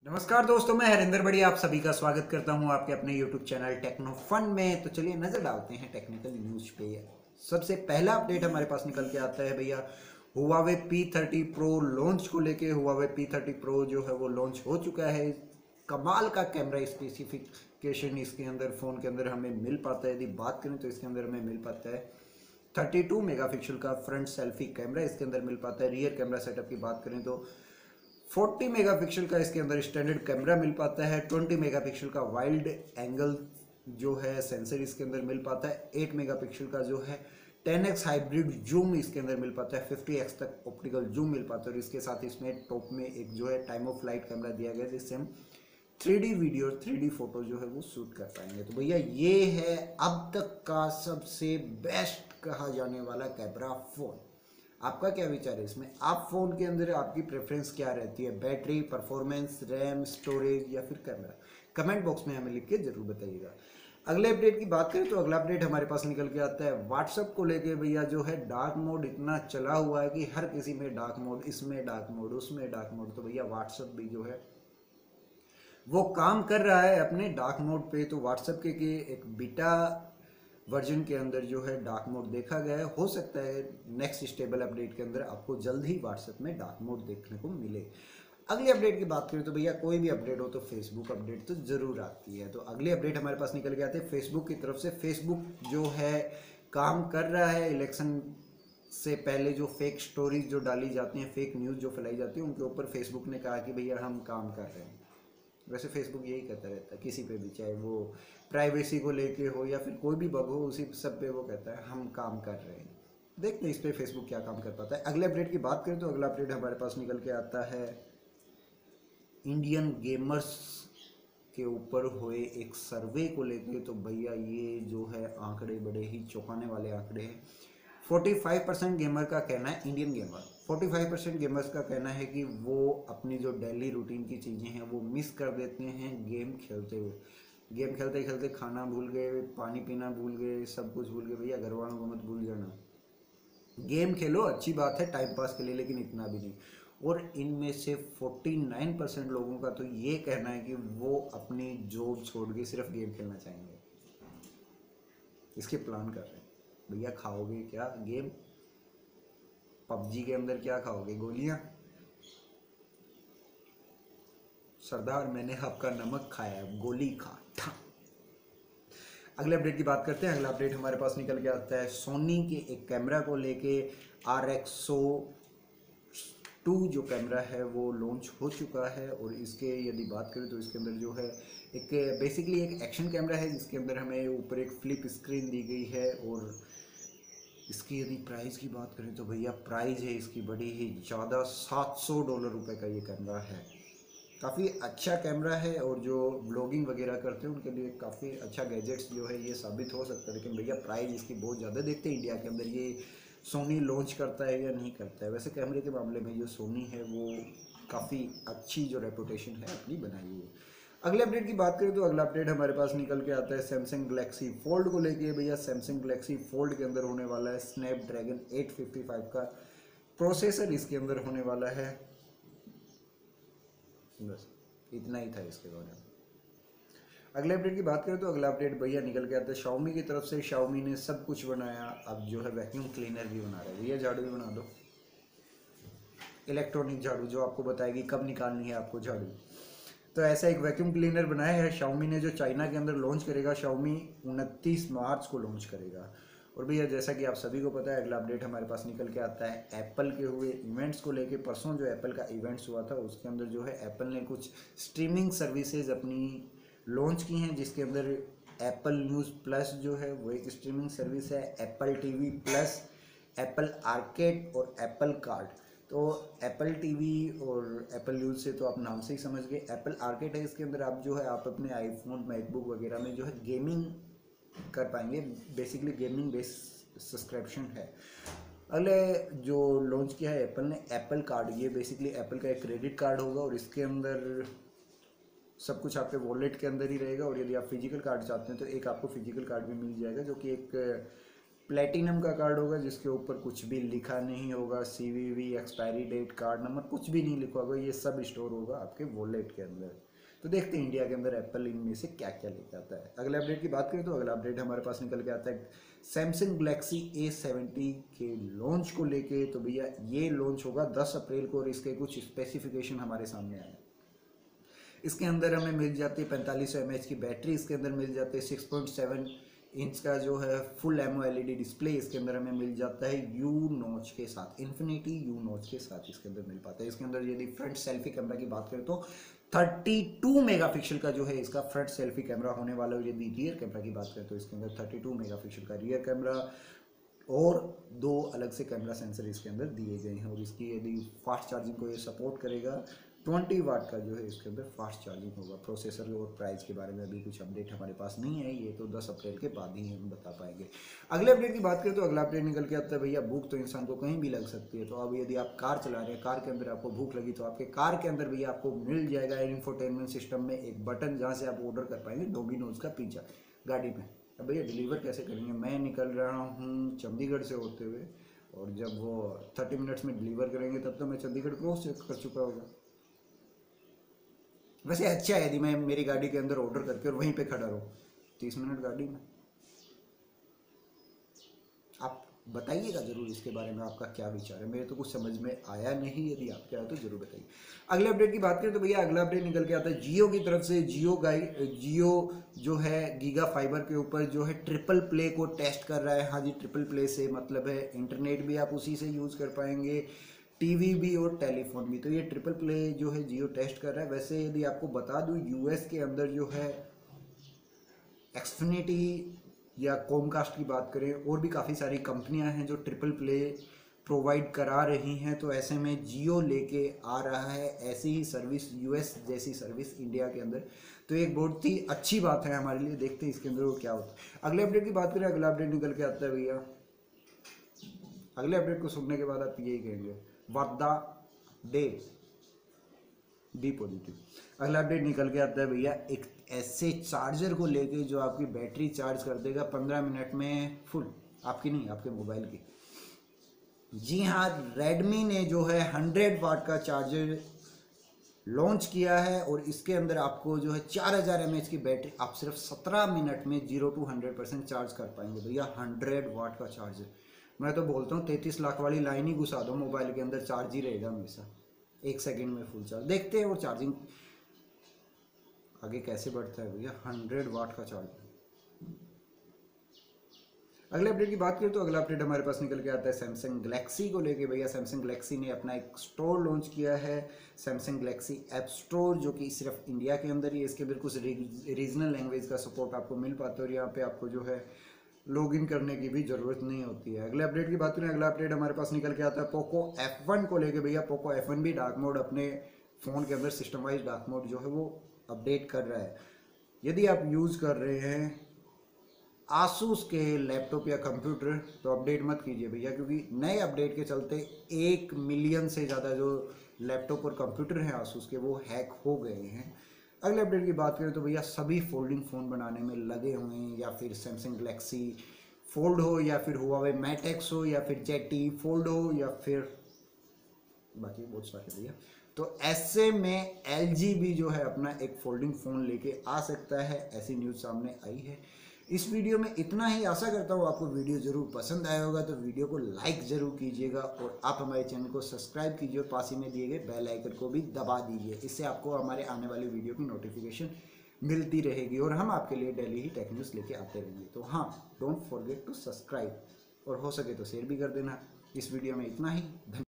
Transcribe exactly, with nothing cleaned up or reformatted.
नमस्कार दोस्तों, मैं हरिंदर बढ़िया आप सभी का स्वागत करता हूं आपके अपने यूट्यूब चैनल टेक्नो फन में। तो चलिए नजर डालते हैं टेक्निकल न्यूज पे। सबसे पहला अपडेट हमारे पास निकल के आता है भैया, Huawei P thirty pro launch को लेके। हुआवे पी थर्टी प्रो जो है वो लॉन्च हो चुका है। कमाल का कैमरा स्पेसिफिकेशन इसके अंदर फ़ोन के अंदर हमें मिल पाता है। यदि बात करें तो इसके अंदर हमें मिल पाता है थर्टी टू मेगापिक्सल का फ्रंट सेल्फी कैमरा इसके अंदर मिल पाता है। रियर कैमरा सेटअप की बात करें तो फोर्टी मेगापिक्सल का इसके अंदर स्टैंडर्ड कैमरा मिल पाता है। ट्वेंटी मेगापिक्सल का वाइल्ड एंगल जो है सेंसर इसके अंदर मिल पाता है। एट मेगापिक्सल का जो है टेन एक्स हाइब्रिड जूम इसके अंदर मिल पाता है। फिफ्टी एक्स तक ऑप्टिकल जूम मिल पाता है। और इसके साथ इसमें टॉप में एक जो है टाइम ऑफ फ्लाइट कैमरा दिया गया है, जिससे हम थ्री डी वीडियो और थ्री डी फोटो जो है वो शूट कर पाएंगे। तो भैया ये है अब तक का सबसे बेस्ट कहा जाने वाला कैमरा फ़ोन। आपका क्या विचार है इसमें? आप फ़ोन के अंदर आपकी प्रेफरेंस क्या रहती है? बैटरी, परफॉर्मेंस, रैम, स्टोरेज या फिर कैमरा? कमेंट बॉक्स में हमें लिख के जरूर बताइएगा। अगले अपडेट की बात करें तो अगला अपडेट हमारे पास निकल के आता है व्हाट्सअप को लेके। भैया जो है डार्क मोड इतना चला हुआ है कि हर किसी में डार्क मोड, इसमें डार्क मोड, उसमें डार्क मोड। तो भैया व्हाट्सअप भी जो है वो काम कर रहा है अपने डार्क मोड पे। तो व्हाट्सएप के, के एक बीटा वर्जन के अंदर जो है डार्क मोड देखा गया है। हो सकता है नेक्स्ट स्टेबल अपडेट के अंदर आपको जल्द ही व्हाट्सएप में डार्क मोड देखने को मिले। अगली अपडेट की बात करें तो भैया कोई भी अपडेट हो तो फेसबुक अपडेट तो जरूर आती है। तो अगली अपडेट हमारे पास निकल के आते हैं फेसबुक की तरफ से। फेसबुक जो है काम कर रहा है इलेक्शन से पहले जो फेक स्टोरीज जो डाली जाती हैं, फेक न्यूज़ जो फैलाई जाती है, उनके ऊपर फेसबुक ने कहा कि भैया हम काम कर रहे हैं। वैसे फेसबुक यही कहता रहता है किसी पे भी, चाहे वो प्राइवेसी को लेके हो या फिर कोई भी बग हो, उसी सब पे वो कहता है हम काम कर रहे हैं। देखते हैं इस पे फेसबुक क्या काम कर पाता है। अगले अपडेट की बात करें तो अगला अपडेट हमारे पास निकल के आता है इंडियन गेमर्स के ऊपर हुए एक सर्वे को लेके। तो भैया ये जो है आंकड़े बड़े ही चौंकाने वाले आंकड़े हैं। फोर्टी फाइव परसेंट गेमर का कहना है, Indian gamer forty five percent gamers का कहना है कि वो अपनी जो डेली रूटीन की चीज़ें हैं वो मिस कर देते हैं गेम खेलते हुए। गेम खेलते खेलते खाना भूल गए, पानी पीना भूल गए, सब कुछ भूल गए। भैया घर वालों को मत भूल जाना। गेम खेलो, अच्छी बात है टाइम पास के लिए, लेकिन इतना भी नहीं। और इनमें से फोर्टी नाइन परसेंट लोगों का तो ये कहना है कि वो अपनी जॉब छोड़ के सिर्फ गेम खेलना चाहेंगे, इसके प्लान कर रहे हैं। भैया खाओगे क्या गेम? पबजी के अंदर क्या खाओगे? गोलियां? सरदार मैंने आपका नमक खाया, गोली खा ठा। अगले अपडेट की बात करते हैं। अगला अपडेट हमारे पास निकल के आता है सोनी के एक कैमरा को लेके। आर एक्सो टू जो कैमरा है वो लॉन्च हो चुका है। और इसके यदि बात करें तो इसके अंदर जो है एक बेसिकली एक एक्शन कैमरा है, जिसके अंदर हमें ऊपर एक फ्लिप स्क्रीन दी गई है। और इसकी यदि प्राइस की बात करें तो भैया प्राइस है इसकी बड़ी ही ज़्यादा, सात सौ डॉलर रुपए का ये कैमरा है। काफ़ी अच्छा कैमरा है और जो ब्लॉगिंग वगैरह करते हैं उनके लिए काफ़ी अच्छा गैजेट्स जो है ये साबित हो सकता है। लेकिन भैया प्राइस इसकी बहुत ज़्यादा। देखते हैं इंडिया के अंदर ये सोनी लॉन्च करता है या नहीं करता है। वैसे कैमरे के मामले में जो सोनी है वो काफ़ी अच्छी जो रेपुटेशन है अपनी बनाई हुई है। अगले अपडेट की बात करें तो अगला अपडेट हमारे पास निकल के आता है सैमसंग गलेक्सी फोल्ड को लेके। भैया सैमसंग गलेक्सी फोल्ड के अंदर होने वाला है स्नैपड्रैगन एट फिफ्टी फाइव का प्रोसेसर इसके अंदर होने वाला है। बस इतना ही था इसके बारे में। अगले अपडेट की बात करें तो अगला अपडेट भैया निकल के आता है शाओमी की तरफ से। शाओमी ने सब कुछ बनाया, अब जो है वैक्यूम क्लीनर भी बना रहा है। भैया झाड़ू भी बना दो, इलेक्ट्रॉनिक झाड़ू जो आपको बताएगी कब निकालनी है आपको झाड़ू। तो ऐसा एक वैक्यूम क्लीनर बनाया है शाओमी ने, जो चाइना के अंदर लॉन्च करेगा। शाओमी उनतीस मार्च को लॉन्च करेगा। और भैया जैसा कि आप सभी को पता है अगला अपडेट हमारे पास निकल के आता है एप्पल के हुए इवेंट्स को लेके। परसों जो एप्पल का इवेंट्स हुआ था उसके अंदर जो है एप्पल ने कुछ स्ट्रीमिंग सर्विसेज अपनी लॉन्च की हैं, जिसके अंदर एप्पल न्यूज़ प्लस जो है वो एक स्ट्रीमिंग सर्विस है, Apple TV plus, Apple Arcade और एप्पल कार्ड। तो एप्पल टीवी और एप्पल न्यूज़ से तो आप नाम से ही समझ गए। एप्पल आर्केड है, इसके अंदर आप जो है आप अपने आईफोन, मैकबुक वगैरह में जो है गेमिंग कर पाएंगे। बेसिकली गेमिंग बेस्ड सब्सक्रिप्शन है। अगले जो लॉन्च किया है एप्पल ने एप्पल कार्ड, ये बेसिकली एप्पल का एक क्रेडिट कार्ड होगा और इसके अंदर सब कुछ आपके वॉलेट के अंदर ही रहेगा। और यदि आप फिजिकल कार्ड चाहते हैं तो एक आपको फिजिकल कार्ड भी मिल जाएगा, जो कि एक प्लेटिनम का कार्ड होगा जिसके ऊपर कुछ भी लिखा नहीं होगा, CVV, expiry date, card number कुछ भी नहीं लिखा होगा, ये सब स्टोर होगा आपके वॉलेट के अंदर। तो देखते हैं इंडिया के अंदर एप्पल इनमें से क्या क्या लेके आता है। अगले अपडेट की बात करें तो अगला अपडेट हमारे पास निकल के आता है सैमसंग गैलेक्सी ए सेवेंटी के लॉन्च को लेके। तो भैया ये लॉन्च होगा दस अप्रैल को और इसके कुछ स्पेसिफिकेशन हमारे सामने आए। इसके अंदर हमें मिल जाती है पैंतालीस सौ एम एच की बैटरी, इसके अंदर मिल जाती है सिक्स पॉइंट सेवन इंच का जो है फुल एमओ एलईडी डिस्प्ले, इसके अंदर हमें मिल जाता है यू नॉच के साथ, इन्फिनिटी यू नॉच के साथ इसके अंदर मिल पाता है। इसके अंदर यदि फ्रंट सेल्फी कैमरा की बात करें तो बत्तीस मेगापिक्सल का जो है इसका फ्रंट सेल्फी कैमरा होने वाला है। यदि रियर कैमरा की बात करें तो इसके अंदर बत्तीस मेगापिक्सल का रियर कैमरा और दो अलग से कैमरा सेंसर इसके अंदर दिए गए हैं। और इसकी यदि फास्ट चार्जिंग को ये सपोर्ट करेगा, बीस वाट का जो है इसके अंदर फास्ट चार्जिंग होगा। प्रोसेसर और प्राइस के बारे में अभी कुछ अपडेट हमारे पास नहीं है, ये तो दस अप्रैल के बाद ही हम बता पाएंगे। अगले अपडेट की बात करें तो अगला अपडेट निकल के आता है भैया भूख तो इंसान को कहीं भी लग सकती है। तो अब यदि आप कार चला रहे हैं, कार के अंदर आपको भूख लगी तो आपके कार के अंदर भैया आपको मिल जाएगा इंफोटेनमेंट सिस्टम में एक बटन जहाँ से आप ऑर्डर कर पाएंगे डोमिनोज का पिज्जा गाड़ी में। अब भैया डिलीवर कैसे करेंगे? मैं निकल रहा हूँ चंडीगढ़ से होते हुए और जब वो थर्टी मिनट्स में डिलीवर करेंगे तब तो मैं चंडीगढ़ क्रॉस कर चुका होगा। वैसे अच्छा है यदि मैं मेरी गाड़ी के अंदर ऑर्डर करके और वहीं पे खड़ा रहूँ तीस मिनट गाड़ी में। आप बताइएगा जरूर इसके बारे में आपका क्या विचार है, मेरे तो कुछ समझ में आया नहीं, यदि आपके आया तो जरूर बताइए। अगले अपडेट की बात करें तो भैया अगला अपडेट निकल के आता है जियो की तरफ से। जियो गाई जियो जो है गीगा फाइबर के ऊपर जो है ट्रिपल प्ले को टेस्ट कर रहा है। हाँ जी, ट्रिपल प्ले से मतलब है इंटरनेट भी आप उसी से यूज़ कर पाएंगे, टीवी भी और टेलीफोन भी। तो ये ट्रिपल प्ले जो है जियो टेस्ट कर रहा है। वैसे यदि आपको बता दूं यूएस के अंदर जो है एक्सफिनिटी या कॉमकास्ट की बात करें और भी काफ़ी सारी कंपनियां हैं जो ट्रिपल प्ले प्रोवाइड करा रही हैं। तो ऐसे में जियो लेके आ रहा है ऐसी ही सर्विस, यूएस जैसी सर्विस इंडिया के अंदर। तो एक बहुत ही अच्छी बात है हमारे लिए, देखते हैं इसके अंदर वो क्या होता है। अगले अपडेट की बात करें, अगला अपडेट निकल के आता है भैया, अगले अपडेट को सुनने के बाद आप यही कहेंगे what the day be positive. अगला अपडेट निकल के आता है भैया एक ऐसे चार्जर को लेके जो आपकी बैटरी चार्ज कर देगा पंद्रह मिनट में फुल, आपकी नहीं आपके मोबाइल की। जी हाँ, रेडमी ने जो है हंड्रेड वाट का चार्जर लॉन्च किया है और इसके अंदर आपको जो है चार हज़ार एम एच की बैटरी आप सिर्फ सत्रह मिनट में zero to hundred percent charge कर पाएंगे भैया। हंड्रेड वाट का चार्जर, मैं तो बोलता हूँ तैंतीस लाख वाली लाइन ही घुसा दो मोबाइल के अंदर, चार्ज ही रहेगा हमेशा, एक सेकंड में फुल चार्ज। देखते हैं और चार्जिंग आगे कैसे बढ़ता है भैया। हंड्रेड वाट का चार्जर। अगले अपडेट की बात करें तो अगला अपडेट हमारे पास निकल के आता है सैमसंग गैलेक्सी को लेके भैया। सैमसंग गैलेक्सी ने अपना एक स्टोर लॉन्च किया है, सैमसंग गैलेक्सी ऐप स्टोर, जो कि सिर्फ इंडिया के अंदर ही है। इसके अंदर कुछ रीजनल लैंग्वेज का सपोर्ट आपको मिल पाता है और यहाँ पे आपको जो है लॉगिन करने की भी ज़रूरत नहीं होती है। अगले अपडेट की बात करें, अगला अपडेट हमारे पास निकल के आता है पोको एफ वन को लेके भैया। पोको एफ वन भी डार्क मोड अपने फ़ोन के अंदर सिस्टम वाइज डार्क मोड जो है वो अपडेट कर रहा है। यदि आप यूज़ कर रहे हैं आसूस के लैपटॉप या कंप्यूटर तो अपडेट मत कीजिए भैया, क्योंकि नए अपडेट के चलते एक मिलियन से ज़्यादा जो लैपटॉप और कंप्यूटर हैं आसूस के वो हैक हो गए हैं। अगले अपडेट की बात करें तो भैया सभी फोल्डिंग फ़ोन बनाने में लगे हुए हैं, या फिर सैमसंग गैलेक्सी फोल्ड हो या फिर हुआवे मैट एक्स हो या फिर जेटी फोल्ड हो या फिर बाकी बहुत सारे भैया। तो ऐसे में एलजी भी जो है अपना एक फोल्डिंग फ़ोन लेके आ सकता है, ऐसी न्यूज़ सामने आई है। इस वीडियो में इतना ही, आशा करता हूँ आपको वीडियो ज़रूर पसंद आया होगा। तो वीडियो को लाइक ज़रूर कीजिएगा और आप हमारे चैनल को सब्सक्राइब कीजिए और पास ही में दिए गए बेल आइकन को भी दबा दीजिए। इससे आपको हमारे आने वाली वीडियो की नोटिफिकेशन मिलती रहेगी और हम आपके लिए डेली ही टेक न्यूज़ लेके आते रहेंगे। तो हाँ, डोंट फॉरगेट टू सब्सक्राइब और हो सके तो शेयर भी कर देना। इस वीडियो में इतना ही।